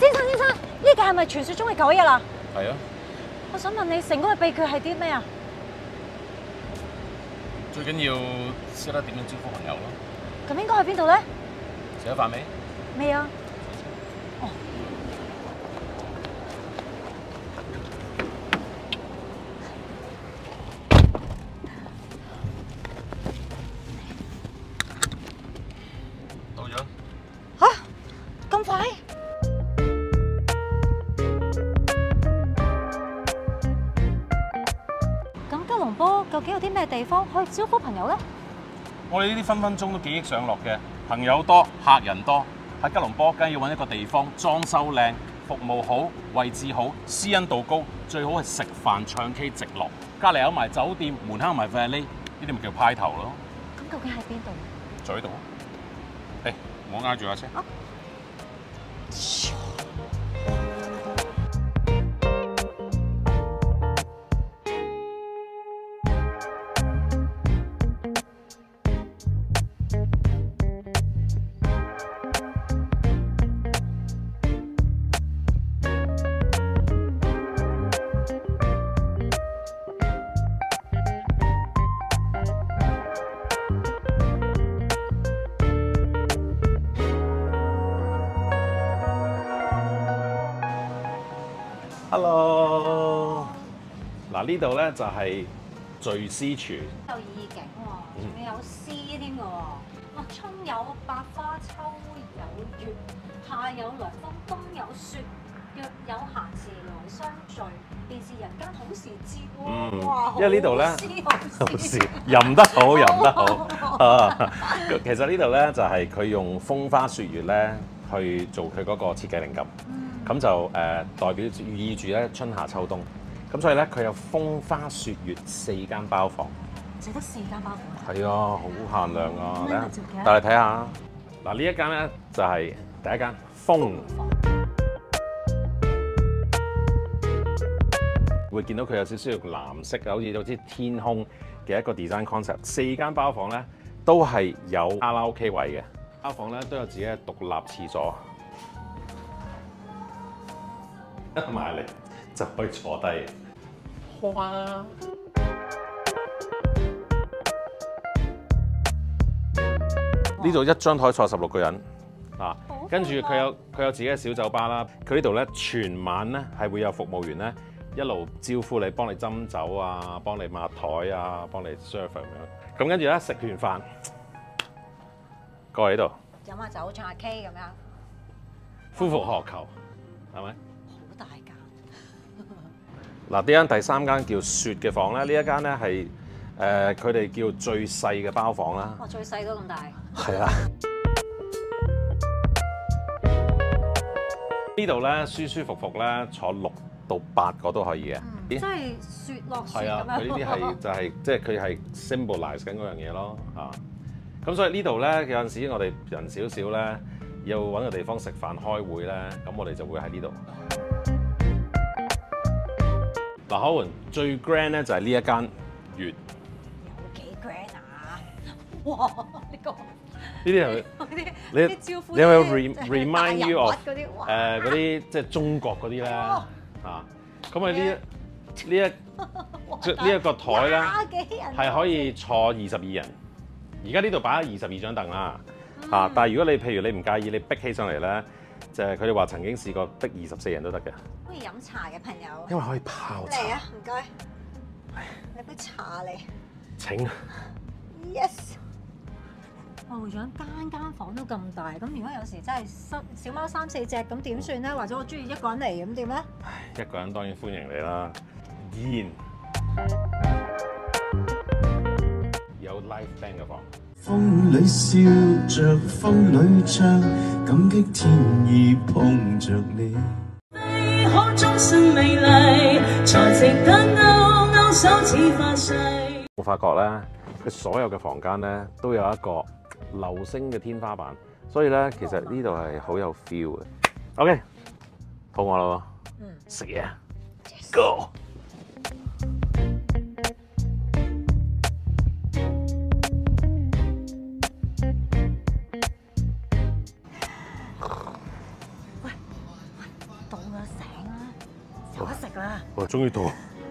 先生，呢個係咪傳說中嘅9日啊？ 係啊， 我想問你，成功嘅秘訣係啲咩啊？ 最緊要識得點樣招呼朋友咯。 咁應該去邊度咧？ 食咗飯未？ 未啊。哦。 到咗。 吓？咁快？咁吉隆坡究竟有啲咩地方可以招呼朋友咧？ 我哋呢啲分分鐘都幾億上落嘅，朋友多，客人多。喺吉隆坡，梗係要揾一個地方裝修靚、服務好、位置好、私隱度高，最好係食飯唱 K 直落。隔離有埋酒店，門口有埋 valet，呢啲咪叫派頭咯。 咁究竟喺邊度？ 就喺度。誒，唔好挨住架車。Hello， 嗱呢度咧就係聚思廚， 有意境喎，仲要有詩添㗎喎。哇，春有百花，秋有月，夏有涼風，冬有雪。若有閒時來相聚，便是人間好時節。哇！ 因為呢度咧好詩， 吟得好，吟得好啊！其實呢度咧就係佢用風花雪月咧去做佢嗰個設計靈感。咁就代表寓意住咧春夏秋冬，咁所以咧佢有風花雪月4間包房， 淨得4間包房。 係啊，好限量啊！嚟，帶你睇下。嗱呢一間咧就係第一間風房，會見到佢有少少藍色嘅，好似天空嘅一個 design concept。4間包房咧都係有卡拉 OK 位嘅，包房咧都有自己嘅獨立廁所。一埋嚟就可以坐低。哇！呢度一張台坐16個人啊，跟住佢有自己嘅小酒吧啦。佢呢度咧全晚咧係會有服務員咧一路招呼你，幫你斟酒啊，幫你抹台啊，幫你 serve 咁樣。咁跟住咧食完飯過嚟呢度飲下酒，唱下 K 咁樣， 夫復何求，係咪？ 大間嗱，呢間第3間叫雪嘅房咧，呢一間咧係佢哋叫最細嘅包房啦。 哇，最細都咁大。 係啊。呢度咧舒舒服服咧坐6到8個都可以嘅。 即係雪落雪咁樣。 係啊，佢呢啲係就係即係佢係 symbolize 緊嗰樣嘢咯嚇。咁所以呢度咧有陣時我哋人少少咧，要揾個地方食飯開會咧，咁我哋就會喺呢度。嗱，可換最 grand 咧就係呢一間月。 有幾 grand 啊？哇！呢個呢啲係你招呼你有冇 remind you of 嗰啲嗰啲即係中國嗰啲咧啊？咁啊呢一個台咧係可以坐22人。而家呢度擺咗22張凳啦但係如果你譬如你唔介意，你逼起上嚟咧，就係佢哋話曾經試過逼24人都得嘅。 可以飲茶嘅朋友， 因為可以泡茶。 嚟啊，唔該。你杯茶嚟。 請。 Yes。哇，會長間房都咁大，咁如果有時真係小貓3、4隻咁點算咧？或者我中意一個人嚟咁點咧？ 一個人當然歡迎你啦。煙。有 live band 嘅房。 風裏笑着，風裏唱，感激天意碰着你。可終身美麗，才值得勾勾手指發誓。 我發覺咧，佢所有嘅房間咧都有一個流星嘅天花板，所以咧其實呢度係好有 feel 嘅。OK， 肚餓啦喎，食嘢 ，Go！ 醒啦，有得食啦。 我終於到。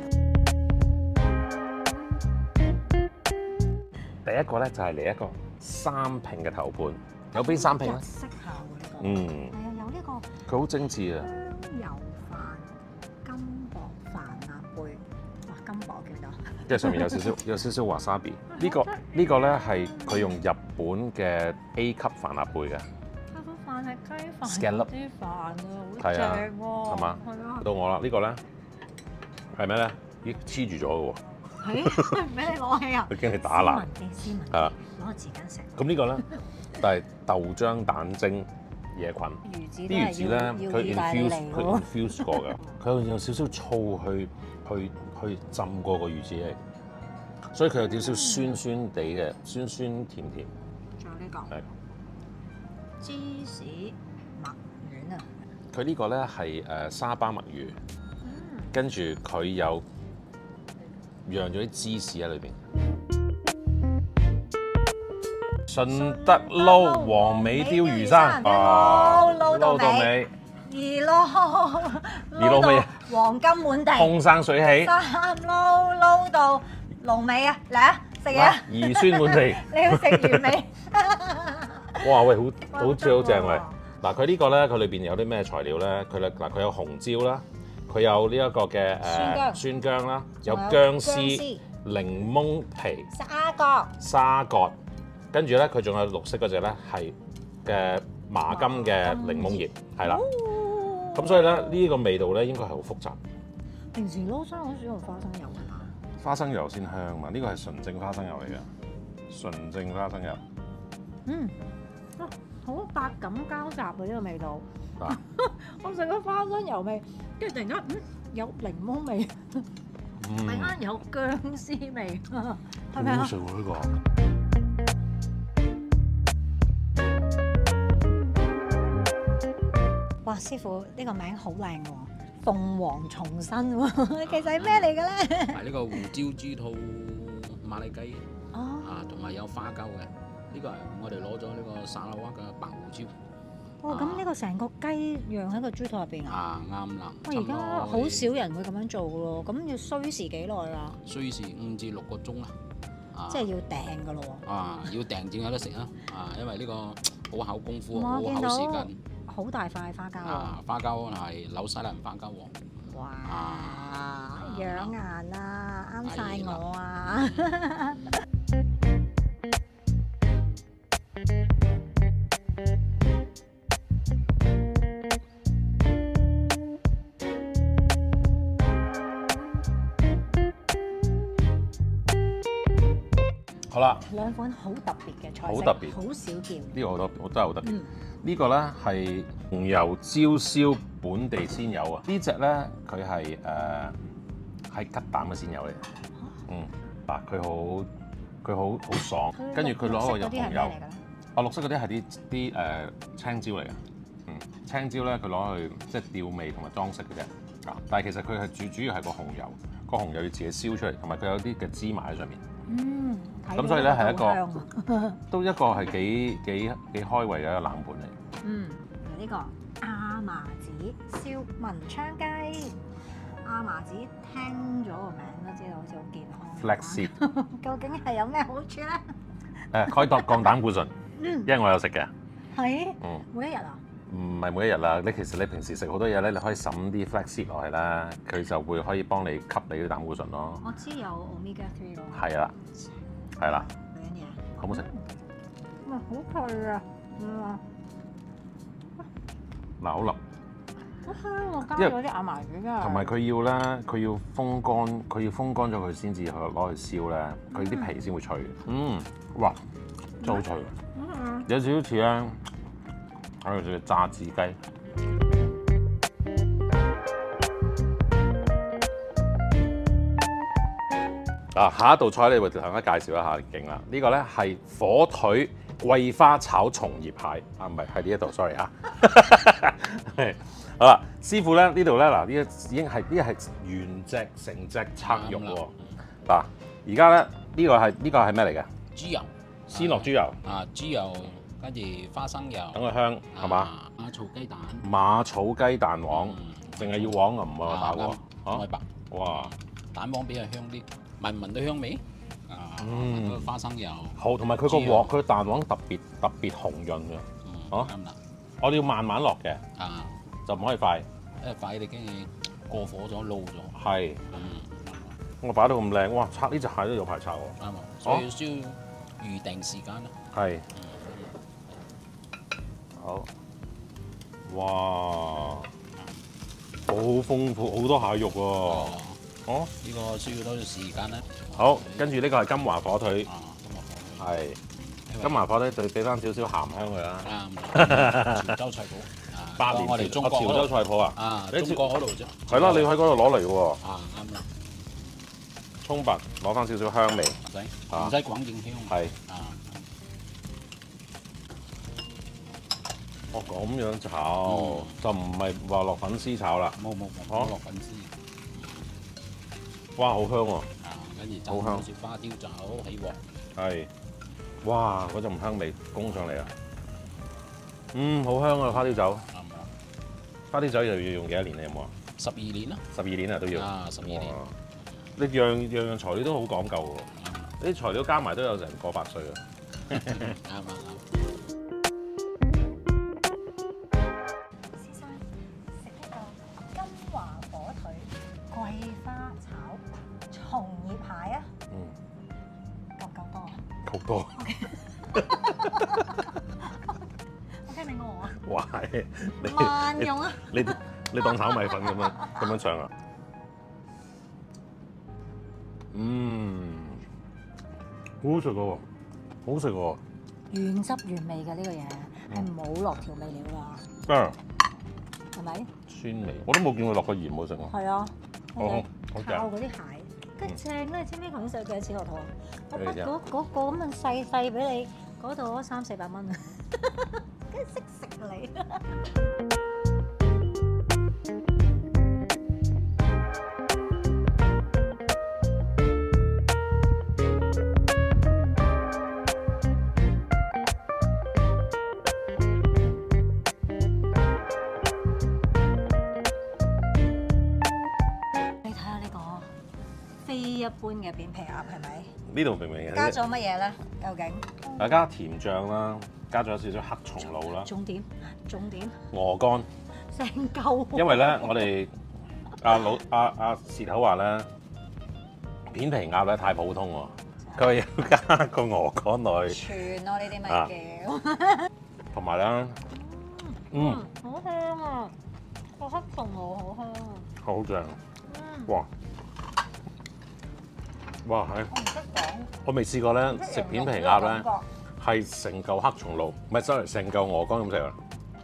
第一個咧就係嚟一個三拼嘅頭盤，有邊三拼咧？ 日式下喎呢個。 嗯， 係啊，有呢個佢好精緻啊！ 香油飯、金箔飯啊貝，哇金箔見到。 即係上面有少少 wasabi。呢個咧係佢用日本嘅 A 級飯鴨貝嘅。 飯係雞飯 Scallop 啲飯啊，好係啊正喎。 係嘛？ 係啊。 到我啦，呢個咧係咩咧？咦，黐住咗嘅喎， 係唔俾你攞起啊？ 佢驚你打爛。 斯文啲， 係啦， 攞個匙羹食。 咁呢個咧，但係豆漿蛋蒸野菌。 魚子啲魚子咧，佢意大利 infuse 嚟佢喎。 infuse 過㗎，佢有少少醋去浸過個魚子嚟，所以佢有少少酸酸地嘅，酸酸甜甜。 仲有呢個係芝士墨丸啊！ 佢呢個咧係沙巴墨魚，跟住佢有釀咗啲芝士喺裏邊。順德撈黃尾鯛魚生， 撈到尾， 尾， 二撈尾到黃金滿地， 風生水起， 三撈到龍尾啊！嚟啊，食嘢啊！ 兒孫滿地。 你要食魚尾。 哇喂，好似好正喂！嗱，佢呢個咧，佢裏邊有啲咩材料咧？佢有紅椒啦，佢有呢一個嘅酸薑啦，有薑絲、檸檬皮、沙葛，跟住咧佢仲有綠色嗰隻咧係嘅麻甘嘅檸檬葉，係啦。咁所以咧呢個味道咧應該係好複雜。 平時撈生好少用花生油㗎嘛？ 花生油先香嘛，呢個係純正花生油嚟嘅，純正花生油。 嗯，好百感交集啊！呢個味道， 啊我食咗花生油味，跟住突然間有檸檬味，突然間有薑絲味，係咪啊？ 好食喎呢個。 哇！師傅呢個名好靚喎，鳳凰重生喎，其實係咩嚟嘅咧？ 係呢個胡椒豬肚馬利雞哦， 啊，同埋有花膠嘅。呢個係我哋攞咗呢個沙拉哇嘅白胡椒。 哦，咁呢個成個雞釀喺個豬肚入邊啊？ 啊，啱啦。 我而家好少人會咁樣做嘅咯，咁要需時幾耐啊？ 需時5至6個鐘啦。啊， 即係要訂嘅咯喎。 啊，要訂先有得食啊！啊，因為呢個好考功夫，好我見到考時間。 好大塊花膠啊， 喎！ 花膠係紐西蘭花膠喎。 哇，養顏啊，啱晒我啊！ 好啦， 兩款好特別嘅菜式， 好特別好少見。 呢個我真係好特別。呢個咧係紅油焦燒本地鮮油啊！呢隻咧佢係吉膽嘅鮮油嚟嘅。嗱佢好爽，跟住佢攞個入紅油。綠色嗰啲係啲青椒嚟嘅。青椒咧佢攞去即係調味同埋裝飾嘅啫。但係其實佢係主要係個紅油，個紅油要自己燒出嚟，同埋佢有啲嘅芝麻喺上面。咁所以咧係一個都一個係幾開胃嘅一個冷盤嚟。 呢個亞麻籽燒文昌雞，亞麻籽聽咗個名都知道好似好健康。 Flaxseed 究竟係有咩好處咧？ 開拓降膽固醇，因為我有食嘅。 係，每一日啊？ 唔係每一日啦，其實你平時食好多嘢咧，你可以揼啲 flaxseed 落去啦，佢就會可以幫你吸你啲膽固醇咯。 我知有 omega 3咯。 係啦，係啦。 女人嘢。 好唔好食？ 哇，好脆啊！ 嗱，好腍。 好香喎，加咗啲亞麻籽㗎。 同埋佢要咧，佢要風乾咗佢先至攞去燒咧，佢啲皮先會脆。哇，真係好脆。有少少似咧，喺度炸子雞。下一道菜咧，會同大家介紹一下勁啦。呢個咧係火腿桂花炒松葉蟹啊，唔係係呢一度 ，sorry 啊。好啦，師傅咧呢度咧嗱，呢已經係呢係原隻成隻拆肉喎。嗱，而家咧呢個係咩嚟嘅？ 豬油， 鮮落豬油。 啊，豬油跟住花生油， 等佢香係嘛？ 馬草雞蛋， 馬草雞蛋黃， 淨係要黃啊，唔係話白喎。 唔係白。 哇！ 蛋黃比較香啲，聞聞到香味。嗰個花生油。 好，同埋佢個鑊，佢蛋黃特別紅潤嘅。 啱啦。 我哋要慢慢落嘅。就唔可以快。 因為快你驚你過火咗撈咗。 係。我擺到咁靚，哇！拆呢隻蟹都有排拆喎。 啱啊，所以需要預定時間啦。 係。好。哇！好豐富，好多蟹肉喎。哦。 呢個需要多啲時間啦。 好，跟住呢個係金華火腿。 金華火腿。 係。金華火腿就俾翻少少鹹香佢啦。 潮州菜譜。 8年我哋中國潮州菜譜啊。 中國嗰度啫。 係啦，你喺嗰度攞嚟嘅喎。 啱啦。 葱白攞翻少少香味。 唔使廣正香。 係。哦，咁樣炒就唔係話落粉絲炒啦。 冇落粉絲。 哇，好香喎！ 跟住就好似花雕酒起鑊。 係。哇，嗰陣香味攻上嚟啊！好香啊，花雕酒。花雕酒又要用幾多年？你有冇啊 ？12年啦。 12年啊都要。 12年。 你樣材料都好講究喎，啲材料加埋都有成個百歲啊！ 啱。 先生食呢個金華火腿桂花炒松葉蟹啊！夠唔夠多啊？ 夠多。 我驚你餓啊！ 哇！ 萬用啊！ 你當炒米粉咁樣唱啊！好好食喎，好食喎！ 原汁原味嘅呢個嘢係冇落調味料㗎，係咪？ 酸味，我都冇見佢落過鹽冇食喎。 係啊， 好炒嗰啲蟹，跟住正咧，知唔知頭先使幾多錢落肚啊？我筆嗰個咁樣細俾你，嗰度300-400蚊啊！梗係識食你。一般嘅扁皮鴨係咪？ 呢度明明嘅。 加咗乜嘢咧？究竟？ 加甜醬啦，加咗少少黑松露啦。 重點。 鵝肝。 成嚿。 因為咧，我哋阿舌頭話咧，扁皮鴨咧太普通喎，佢話要加個鵝肝落去。 全咯，呢啲咪叫。 同埋咧， 好香啊！個黑松露好香啊！ 好正。哇！哇係！ 我唔識講。 我未試過咧食扁皮鴨咧，係成嚿黑松露，唔係 sorry，成嚿鵝肝咁食啊！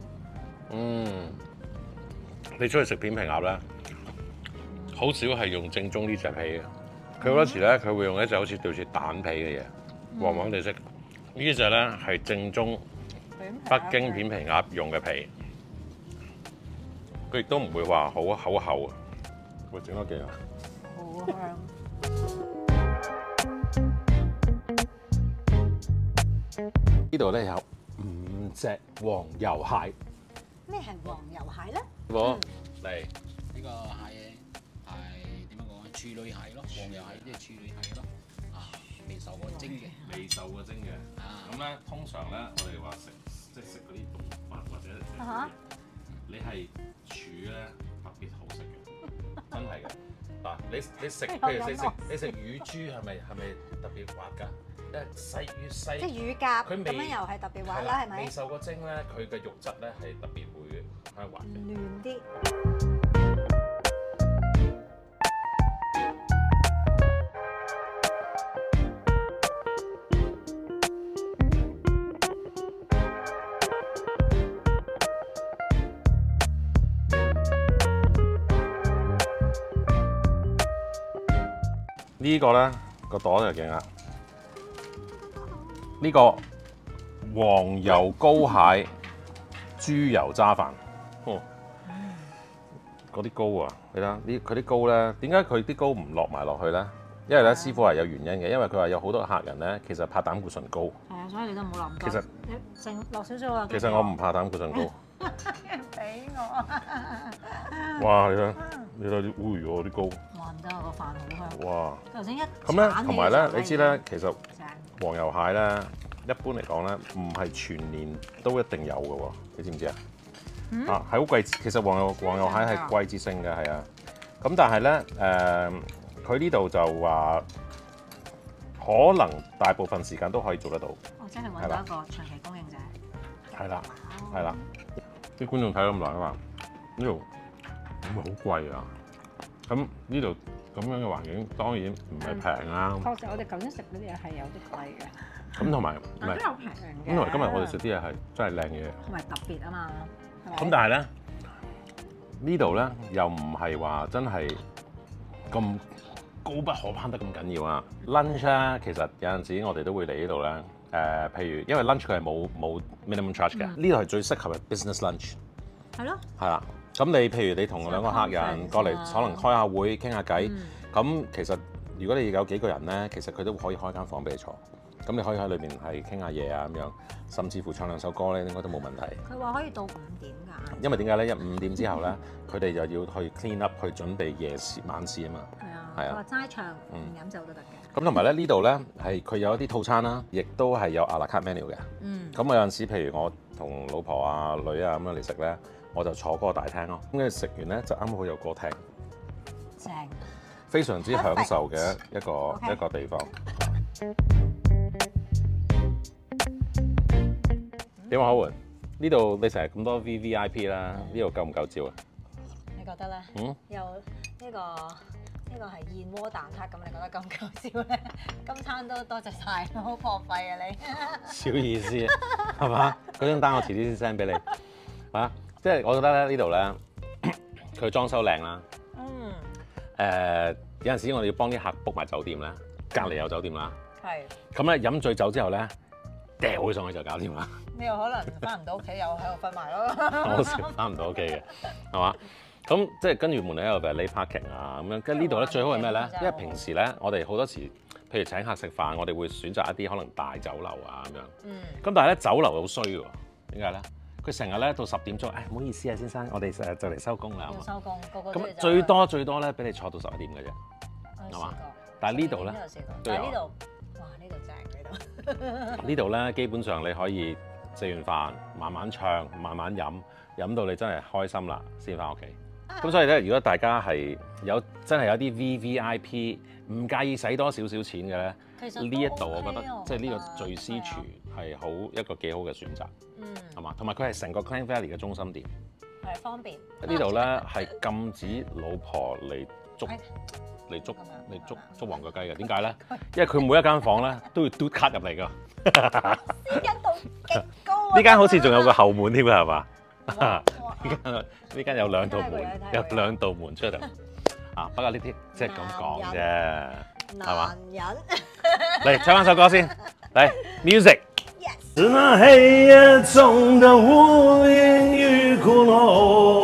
你出去食扁皮鴨咧，好少係用正宗呢隻皮嘅。佢好多時咧，佢會用一隻好似類似蛋皮嘅嘢，黃黃地色。呢隻咧係正宗北京扁皮鴨用嘅皮，佢亦都唔會話好厚啊！會整多幾啊？ 好香。 呢度咧有5隻黃油蟹。 咩係黃油蟹咧？ 嚟呢個蟹係點樣講啊？處女蟹咯，黃油蟹即係處女蟹咯。未受過蒸嘅。 未受過蒸嘅。咁咧，通常咧，我哋話食嗰啲動物或者你係處咧特別好食嘅，真係嘅。嗱，你食譬如你食乳豬係咪特別滑㗎？越細即係乳鴿， 佢咁樣又係特別滑啦，係咪？ 未受過蒸咧，佢嘅肉質咧係特別會係滑嘅。 嫩啲。 呢個咧個朵就勁啦。呢個黃油膏蟹豬油渣飯，嗰啲膏啊，你睇佢啲膏咧，點解佢啲膏唔落埋落去咧？因為咧師傅係有原因嘅，因為佢話有好多客人咧，其實怕膽固醇高。 係啊，所以你都唔好諗。 其實剩落少少啊。 其實我唔怕膽固醇高。 俾我。 哇！你睇啲烏魚啲糕。 哇！唔得啊，個飯好香。 哇！ 頭先一咁咧，同埋咧，你知咧，其實正黃油蟹咧，一般嚟講咧，唔係全年都一定有嘅喎，你知唔知啊？啊，係好季節，其實黃油蟹係季節性嘅，係啊。咁但係咧，佢呢度就話可能大部分時間都可以做得到。 我真係揾到一個長期供應者。 係啦，係啦。啲觀眾睇咁耐啊嘛，呢度咁咪好貴啊！咁呢度咁樣嘅環境當然唔係平啦。 確實，我哋頭先食嗰啲嘢係有啲貴嘅。 咁同埋唔係， 都有平嘅。 咁同埋今日我哋食啲嘢係真係靚嘢。 同埋特別啊嘛。 咁但係咧，呢度咧又唔係話真係咁高不可攀得咁緊要啊。lunch 咧，其實有陣時我哋都會嚟呢度咧。譬如因為 lunch 佢係冇 minimum charge 嘅，呢度係最適合嘅 business lunch。係咯。係啦。咁你譬如你同兩個客人過嚟，可能開下會傾下偈。咁其實如果你有幾個人咧，其實佢都可以開間房俾你坐。咁你可以喺裏邊係傾下嘢啊咁樣，甚至乎唱兩首歌咧，應該都冇問題。 佢話可以到5點㗎。 因為點解咧？5點之後咧，佢哋就要去 clean up 去準備夜市晚市啊嘛。 係啊。 係啊。 佢話齋唱唔飲酒都得嘅。 咁同埋咧呢度咧係佢有一啲套餐啦，亦都係有à la carte menu 嘅。咁我有陣時，譬如我同老婆啊、女啊咁樣嚟食咧，我就坐嗰個大廳咯。咁跟住食完咧就啱好有歌聽。 正。 非常之享受嘅一個地方。點啊，可媛？呢度你成日咁多 VVIP 啦，呢度夠唔夠照啊？ 你覺得咧？又呢個係燕窩蛋撻，咁你覺得夠唔夠笑咧？今餐都多謝晒，好破費啊你！ 小意思係嘛？嗰張單我遲啲先 send 俾你，啊！即係我覺得咧呢度咧，佢裝修靚啦。有陣時我哋要幫啲客 book 埋酒店咧，隔離有酒店啦。係。咁咧飲醉酒之後咧，掉佢上去就搞掂啦。 你又可能翻唔到屋企，又喺度瞓埋咯。 我成日翻唔到屋企嘅，係嘛？咁即係跟住門口有 valet parking 啊，咁樣跟呢度咧最好係咩咧？因為平時咧我哋好多時，譬如請客食飯，我哋會選擇一啲可能大酒樓啊咁樣。咁但係咧酒樓好衰喎，點解咧？佢成日咧到10點鐘，唔好意思啊先生，我哋就嚟收工啦。 要收工，個個咁最多咧俾你坐到11點嘅啫，係嘛？但係呢度咧都有。呢度， 哇！呢度正呢度。 呢度咧基本上你可以食完飯慢慢唱，慢慢飲到你真係開心啦，先翻屋企。咁所以咧，如果大家係真係有啲 VVIP 唔介意使多少少錢嘅咧，呢一度我覺得即係呢個聚思廚係一個幾好嘅選擇，係嘛？同埋佢係成個 Klang Valley 嘅中心點， 係方便。 呢度咧係禁止老婆嚟捉黃腳雞嘅，點解咧？因為佢每一間房咧都要嘟卡入嚟㗎。 私隱度極高。 呢間好似仲有個後門添啊，係嘛？呢間有2道門，有2道門出嚟。啊，不過呢啲即係咁講啫，係嘛？ 男人。 嚟唱翻首歌先，嚟 music。 是那黑夜中的无言与孤楼。